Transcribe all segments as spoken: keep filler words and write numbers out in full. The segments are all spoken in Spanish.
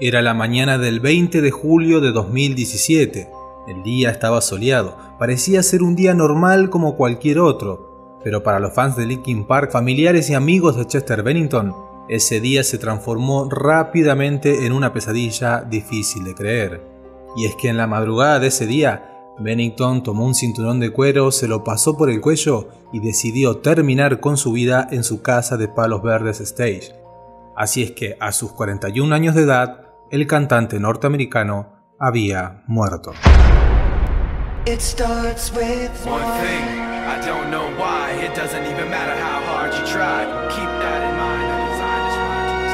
Era la mañana del veinte de julio de dos mil diecisiete. El día estaba soleado, parecía ser un día normal como cualquier otro, pero para los fans de Linkin Park, familiares y amigos de Chester Bennington, ese día se transformó rápidamente en una pesadilla difícil de creer. Y es que en la madrugada de ese día, Bennington tomó un cinturón de cuero, se lo pasó por el cuello y decidió terminar con su vida en su casa de Palos Verdes Stage. Así es que a sus cuarenta y un años de edad, el cantante norteamericano había muerto. It starts with one thing. I don't know why. It doesn't even matter how hard you try. Keep that in mind. I designed this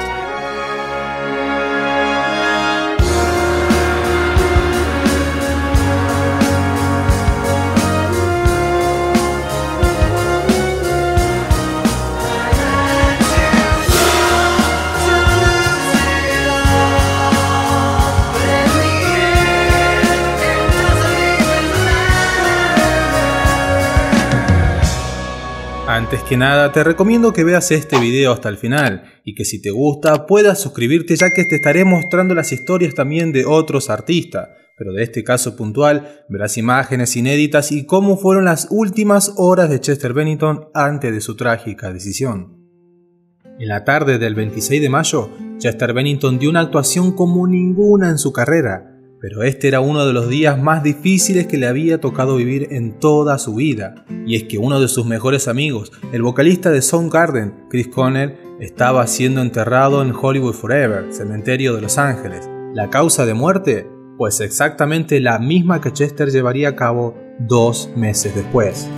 Antes que nada, te recomiendo que veas este video hasta el final y que si te gusta puedas suscribirte, ya que te estaré mostrando las historias también de otros artistas, pero de este caso puntual verás imágenes inéditas y cómo fueron las últimas horas de Chester Bennington antes de su trágica decisión. En la tarde del veintiséis de mayo, Chester Bennington dio una actuación como ninguna en su carrera, pero este era uno de los días más difíciles que le había tocado vivir en toda su vida. Y es que uno de sus mejores amigos, el vocalista de Soundgarden, Chris Cornell, estaba siendo enterrado en Hollywood Forever, cementerio de Los Ángeles. ¿La causa de muerte? Pues exactamente la misma que Chester llevaría a cabo dos meses después.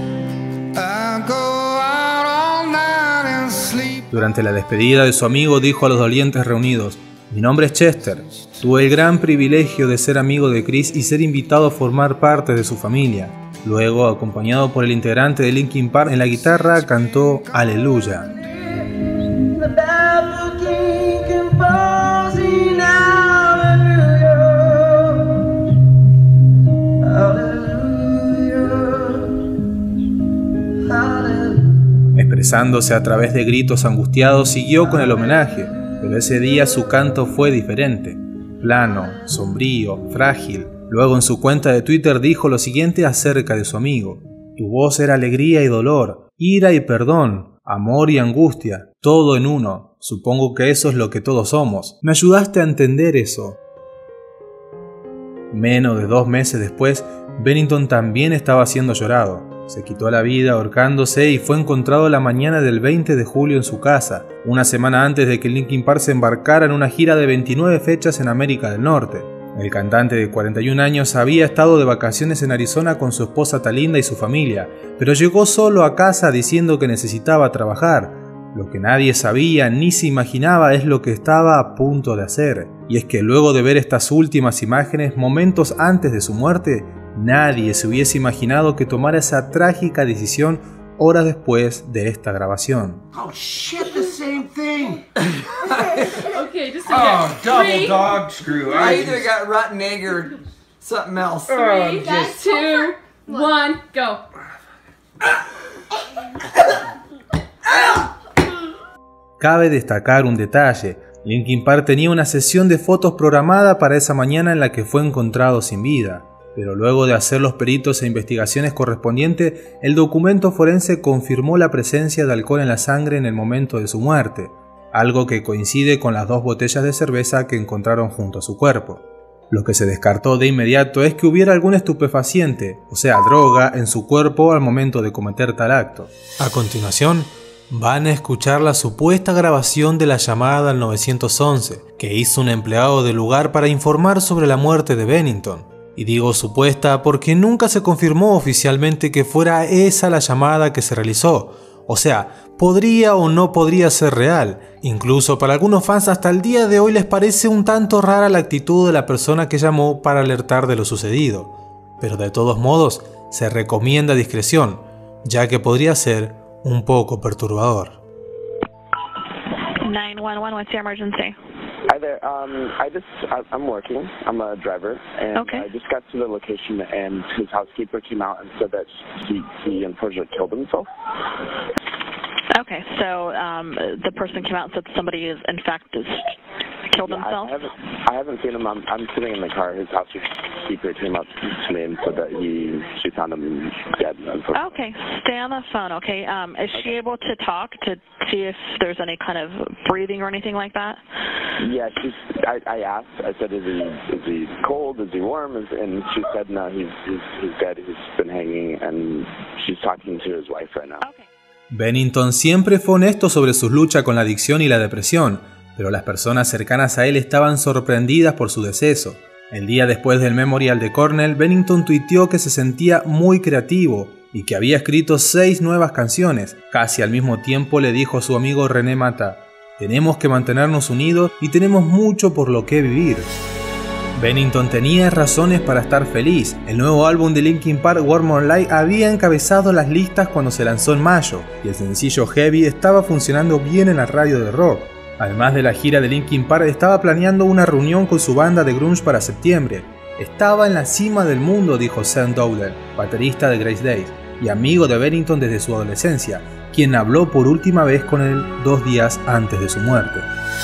Durante la despedida de su amigo dijo a los dolientes reunidos: "Mi nombre es Chester. Tuve el gran privilegio de ser amigo de Chris y ser invitado a formar parte de su familia". Luego, acompañado por el integrante de Linkin Park en la guitarra, cantó Aleluya. Expresándose a través de gritos angustiados, siguió con el homenaje. Pero ese día su canto fue diferente, plano, sombrío, frágil. Luego en su cuenta de Twitter dijo lo siguiente acerca de su amigo: "Tu voz era alegría y dolor, ira y perdón, amor y angustia, todo en uno. Supongo que eso es lo que todos somos. Me ayudaste a entender eso". Menos de dos meses después, Bennington también estaba siendo llorado. Se quitó la vida ahorcándose y fue encontrado la mañana del veinte de julio en su casa, una semana antes de que Linkin Park se embarcara en una gira de veintinueve fechas en América del Norte. El cantante de cuarenta y un años había estado de vacaciones en Arizona con su esposa Talinda y su familia, pero llegó solo a casa diciendo que necesitaba trabajar. Lo que nadie sabía ni se imaginaba es lo que estaba a punto de hacer. Y es que luego de ver estas últimas imágenes, momentos antes de su muerte, nadie se hubiese imaginado que tomara esa trágica decisión horas después de esta grabación. Oh shit, the same thing. Okay, just Oh, double Three. dog screw. I I either got rotten egg or something else. Three, just- two, one, go. Cabe destacar un detalle: Linkin Park tenía una sesión de fotos programada para esa mañana en la que fue encontrado sin vida. Pero luego de hacer los peritos e investigaciones correspondientes, el documento forense confirmó la presencia de alcohol en la sangre en el momento de su muerte, algo que coincide con las dos botellas de cerveza que encontraron junto a su cuerpo. Lo que se descartó de inmediato es que hubiera algún estupefaciente, o sea, droga, en su cuerpo al momento de cometer tal acto. A continuación, van a escuchar la supuesta grabación de la llamada al nueve once que hizo un empleado del lugar para informar sobre la muerte de Bennington. Y digo supuesta porque nunca se confirmó oficialmente que fuera esa la llamada que se realizó. O sea, podría o no podría ser real. Incluso para algunos fans hasta el día de hoy les parece un tanto rara la actitud de la persona que llamó para alertar de lo sucedido. Pero de todos modos, se recomienda discreción, ya que podría ser un poco perturbador. nine one one, what's your emergency? Hi there. Um, I just I, I'm working. I'm a driver, and Okay. I just got to the location, and his housekeeper came out and said that he he unfortunately killed himself. Okay, so um, the person came out and said somebody is in fact is killed Yeah, I, himself? I haven't. I haven't seen him. I'm, I'm sitting in the car. His housekeeper came up to me and said that he she found him dead. Okay, stay on the phone. Okay. Um, is she able to talk to see if there's any kind of breathing or anything like that? Yeah, she's. I, I asked. I said, "Is he is he cold? Is he warm?" Is, and she said, "No, he's, he's he's dead. He's been hanging." And she's talking to his wife right now. Okay. Bennington siempre fue honesto sobre sus luchas con la adicción y la depresión, pero las personas cercanas a él estaban sorprendidas por su deceso. El día después del memorial de Cornell, Bennington tuiteó que se sentía muy creativo y que había escrito seis nuevas canciones. Casi al mismo tiempo le dijo a su amigo René Mata: "Tenemos que mantenernos unidos y tenemos mucho por lo que vivir". Bennington tenía razones para estar feliz. El nuevo álbum de Linkin Park, One More Light, había encabezado las listas cuando se lanzó en mayo, y el sencillo Heavy estaba funcionando bien en la radio de rock. Además de la gira de Linkin Park, estaba planeando una reunión con su banda de grunge para septiembre. Estaba en la cima del mundo, dijo Sam Dowler, baterista de Green Day y amigo de Bennington desde su adolescencia, quien habló por última vez con él dos días antes de su muerte.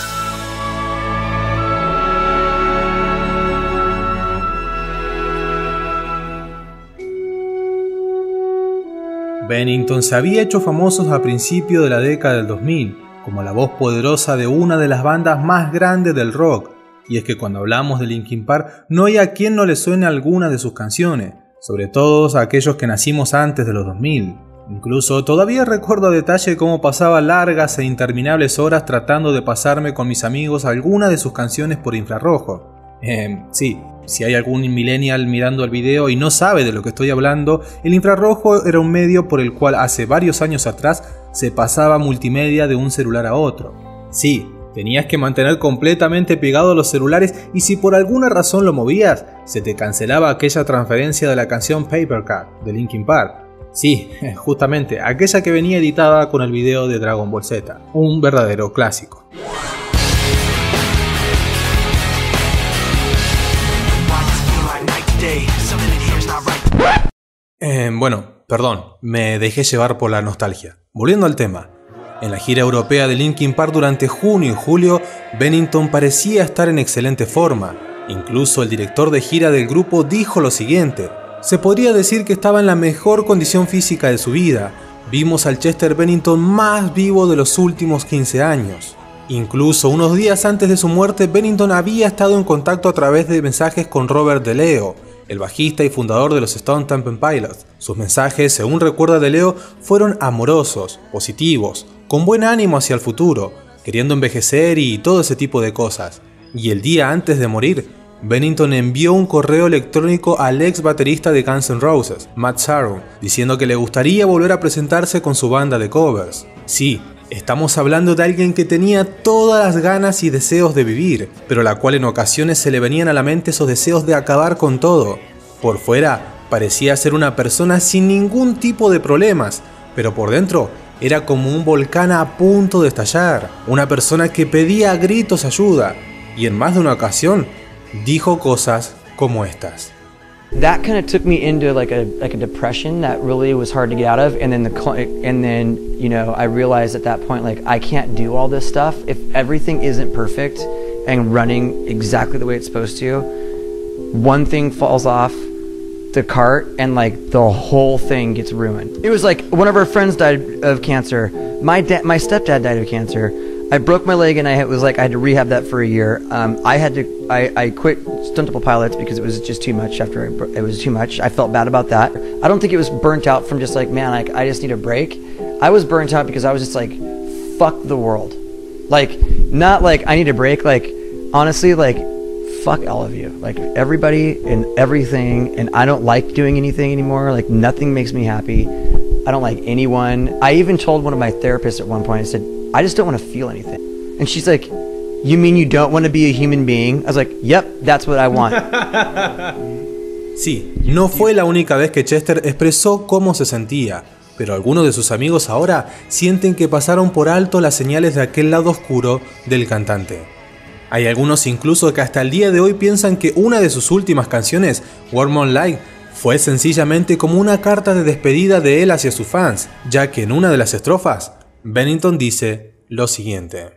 Bennington se había hecho famoso a principios de la década del dos mil, como la voz poderosa de una de las bandas más grandes del rock, y es que cuando hablamos de Linkin Park no hay a quien no le suene alguna de sus canciones, sobre todo a aquellos que nacimos antes de los dos mil. Incluso todavía recuerdo a detalle cómo pasaba largas e interminables horas tratando de pasarme con mis amigos alguna de sus canciones por infrarrojo. Eh, sí, si hay algún millennial mirando el video y no sabe de lo que estoy hablando, el infrarrojo era un medio por el cual hace varios años atrás se pasaba multimedia de un celular a otro. Sí, tenías que mantener completamente pegados los celulares y si por alguna razón lo movías, se te cancelaba aquella transferencia de la canción Paper Cut de Linkin Park. Sí, justamente, aquella que venía editada con el video de Dragon Ball Z, un verdadero clásico. Eh, bueno, perdón, me dejé llevar por la nostalgia. Volviendo al tema, en la gira europea de Linkin Park durante junio y julio, Bennington parecía estar en excelente forma. Incluso el director de gira del grupo dijo lo siguiente: se podría decir que estaba en la mejor condición física de su vida. Vimos al Chester Bennington más vivo de los últimos quince años. Incluso unos días antes de su muerte, Bennington había estado en contacto a través de mensajes con Robert DeLeo, el bajista y fundador de los Stone Temple Pilots. Sus mensajes, según recuerda DeLeo, fueron amorosos, positivos, con buen ánimo hacia el futuro, queriendo envejecer y todo ese tipo de cosas. Y el día antes de morir, Bennington envió un correo electrónico al ex baterista de Guns N' Roses, Matt Sorum, diciendo que le gustaría volver a presentarse con su banda de covers. Sí, estamos hablando de alguien que tenía todas las ganas y deseos de vivir, pero la cual en ocasiones se le venían a la mente esos deseos de acabar con todo. Por fuera, parecía ser una persona sin ningún tipo de problemas, pero por dentro era como un volcán a punto de estallar, una persona que pedía a gritos ayuda, y en más de una ocasión dijo cosas como estas. That kind of took me into like a like a depression that really was hard to get out of, and then the and then you know I realized at that point like I can't do all this stuff if everything isn't perfect and running exactly the way it's supposed to. One thing falls off the cart and like the whole thing gets ruined. It was like one of our friends died of cancer. My dad, my stepdad died of cancer. I broke my leg and I was like I had to rehab that for a year. Um, I had to I, I quit Stone Temple Pilots because it was just too much after I, it was too much. I felt bad about that. I don't think it was burnt out from just like man like I just need a break. I was burnt out because I was just like fuck the world. Like not like I need a break, like honestly like fuck all of you. Like everybody and everything, and I don't like doing anything anymore. Like nothing makes me happy. I don't like anyone. I even told one of my therapists at one point, I said, I just don't want to feel anything. And she's like, you mean you don't want to be a human being? I was like, yep, that's what I want. Sí, no fue la única vez que Chester expresó cómo se sentía, pero algunos de sus amigos ahora sienten que pasaron por alto las señales de aquel lado oscuro del cantante. Hay algunos incluso que hasta el día de hoy piensan que una de sus últimas canciones, One More Light, fue sencillamente como una carta de despedida de él hacia sus fans, ya que en una de las estrofas, Bennington dice lo siguiente.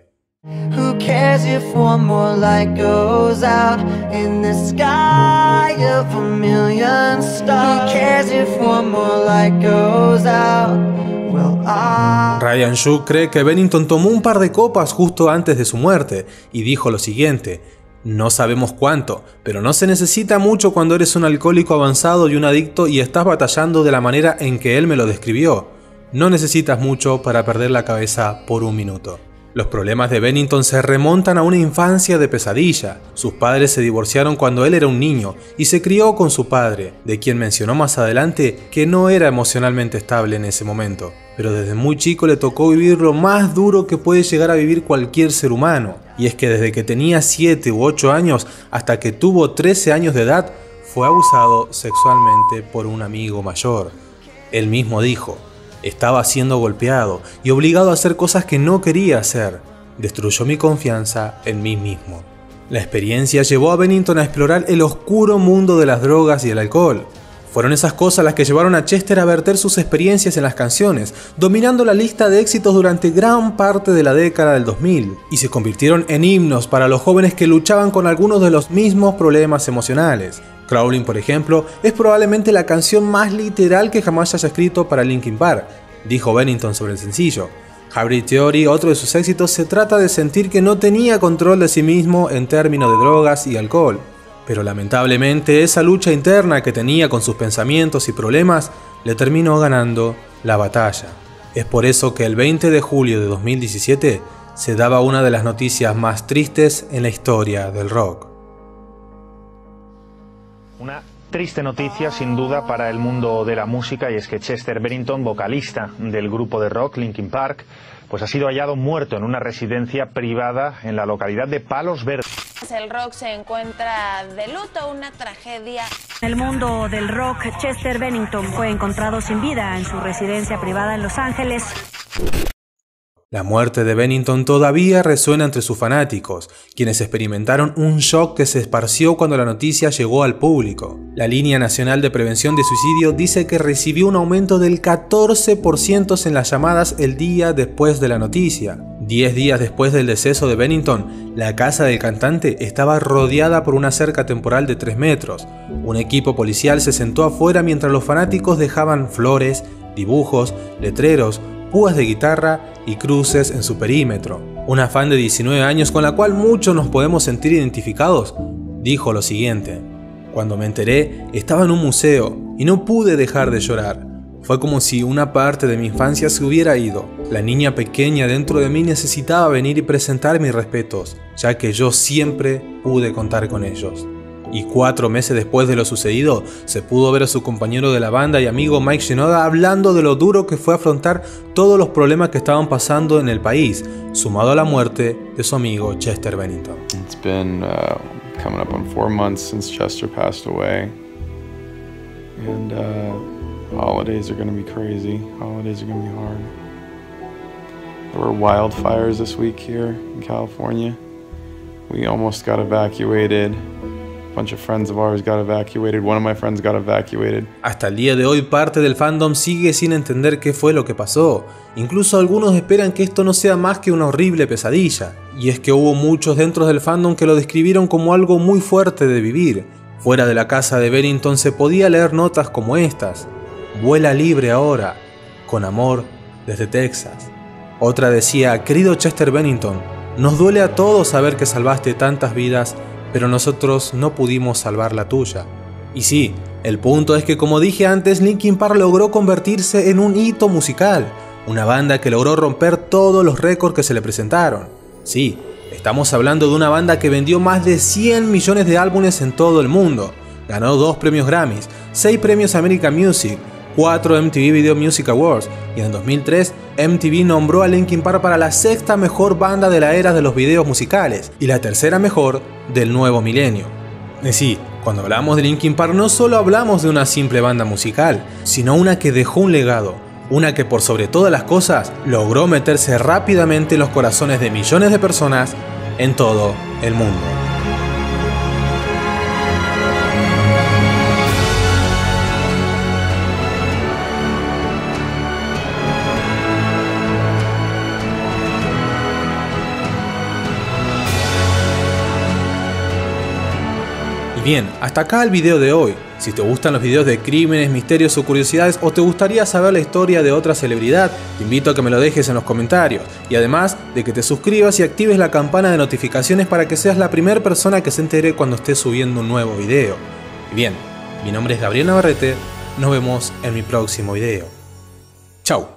Who cares if one more light goes out in the sky of a million stars? Who cares if one more light goes out? Well, I... Ryan Shu cree que Bennington tomó un par de copas justo antes de su muerte y dijo lo siguiente: no sabemos cuánto, pero no se necesita mucho cuando eres un alcohólico avanzado y un adicto y estás batallando de la manera en que él me lo describió. No necesitas mucho para perder la cabeza por un minuto. Los problemas de Bennington se remontan a una infancia de pesadilla. Sus padres se divorciaron cuando él era un niño y se crió con su padre, de quien mencionó más adelante que no era emocionalmente estable en ese momento. Pero desde muy chico le tocó vivir lo más duro que puede llegar a vivir cualquier ser humano. Y es que desde que tenía siete u ocho años hasta que tuvo trece años de edad, fue abusado sexualmente por un amigo mayor. Él mismo dijo: estaba siendo golpeado y obligado a hacer cosas que no quería hacer. Destruyó mi confianza en mí mismo. La experiencia llevó a Bennington a explorar el oscuro mundo de las drogas y el alcohol. Fueron esas cosas las que llevaron a Chester a verter sus experiencias en las canciones, dominando la lista de éxitos durante gran parte de la década del dos mil, y se convirtieron en himnos para los jóvenes que luchaban con algunos de los mismos problemas emocionales. Crawling, por ejemplo, es probablemente la canción más literal que jamás haya escrito para Linkin Park, dijo Bennington sobre el sencillo. Hybrid Theory, otro de sus éxitos, se trata de sentir que no tenía control de sí mismo en términos de drogas y alcohol. Pero lamentablemente esa lucha interna que tenía con sus pensamientos y problemas le terminó ganando la batalla. Es por eso que el veinte de julio de dos mil diecisiete se daba una de las noticias más tristes en la historia del rock. Una triste noticia sin duda para el mundo de la música, y es que Chester Bennington, vocalista del grupo de rock Linkin Park, pues ha sido hallado muerto en una residencia privada en la localidad de Palos Verdes. El rock se encuentra de luto, una tragedia. En el mundo del rock, Chester Bennington fue encontrado sin vida en su residencia privada en Los Ángeles. La muerte de Bennington todavía resuena entre sus fanáticos, quienes experimentaron un shock que se esparció cuando la noticia llegó al público. La Línea Nacional de Prevención de Suicidio dice que recibió un aumento del catorce por ciento en las llamadas el día después de la noticia. Diez días después del deceso de Bennington, la casa del cantante estaba rodeada por una cerca temporal de tres metros. Un equipo policial se sentó afuera mientras los fanáticos dejaban flores, dibujos, letreros, púas de guitarra y cruces en su perímetro. Una fan de diecinueve años con la cual muchos nos podemos sentir identificados, dijo lo siguiente: cuando me enteré, estaba en un museo y no pude dejar de llorar. Fue como si una parte de mi infancia se hubiera ido. La niña pequeña dentro de mí necesitaba venir y presentar mis respetos, ya que yo siempre pude contar con ellos. Y cuatro meses después de lo sucedido, se pudo ver a su compañero de la banda y amigo Mike Shinoda hablando de lo duro que fue afrontar todos los problemas que estaban pasando en el país, sumado a la muerte de su amigo Chester Bennington. It's been uh, coming up on four months since Chester passed away, and uh, holidays are going to be crazy. Holidays are going to be hard. There were wildfires this week here in California. We almost got evacuated. Bunch of friends of ours got evacuated. One of my friends got evacuated. Hasta el día de hoy parte del fandom sigue sin entender qué fue lo que pasó. Incluso algunos esperan que esto no sea más que una horrible pesadilla. Y es que hubo muchos dentro del fandom que lo describieron como algo muy fuerte de vivir. Fuera de la casa de Bennington se podía leer notas como estas: vuela libre ahora, con amor, desde Texas. Otra decía: querido Chester Bennington, nos duele a todos saber que salvaste tantas vidas, pero nosotros no pudimos salvar la tuya. Y sí, el punto es que, como dije antes, Linkin Park logró convertirse en un hito musical, una banda que logró romper todos los récords que se le presentaron. Sí, estamos hablando de una banda que vendió más de cien millones de álbumes en todo el mundo, ganó dos premios Grammys, seis premios American Music, cuatro M T V Video Music Awards, y en dos mil tres M T V nombró a Linkin Park para la sexta mejor banda de la era de los videos musicales y la tercera mejor del nuevo milenio. Y sí, cuando hablamos de Linkin Park no solo hablamos de una simple banda musical, sino una que dejó un legado, una que por sobre todas las cosas logró meterse rápidamente en los corazones de millones de personas en todo el mundo. Bien, hasta acá el video de hoy. Si te gustan los videos de crímenes, misterios o curiosidades, o te gustaría saber la historia de otra celebridad, te invito a que me lo dejes en los comentarios. Y además de que te suscribas y actives la campana de notificaciones para que seas la primera persona que se entere cuando esté subiendo un nuevo video. Y bien, mi nombre es Gabriel Navarrete, nos vemos en mi próximo video. Chau.